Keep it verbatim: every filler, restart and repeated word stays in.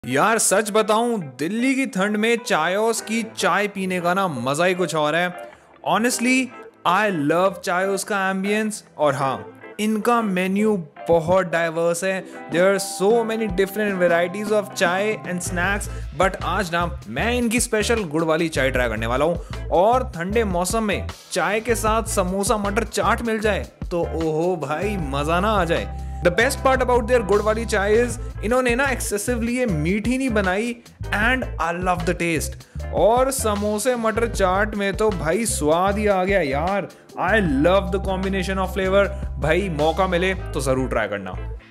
यार सच बताऊं, दिल्ली की ठंड में चायोस की चाय पीने का ना मजा ही कुछ और है। ऑनेस्टली आई लव चायोस का एम्बियंस। और हाँ, इनका मेन्यू बहुत डाइवर्स है। There are so many different varieties of chai and snacks. But आज ना मैं इनकी स्पेशल गुड़ वाली चाय ट्राई करने वाला हूँ। और ठंडे मौसम में चाय के साथ समोसा मटर चाट मिल जाए तो ओहो भाई, मजा ना आ जाए। The best part about their गुड़ वाली चाय इज इन्होंने ना एक्सेसिवली ये मीठी नहीं बनाई and I love the taste. और समोसे मटर चाट में तो भाई स्वाद ही आ गया यार। I love the combination of flavour. भाई मौका मिले तो जरूर ट्राई करना।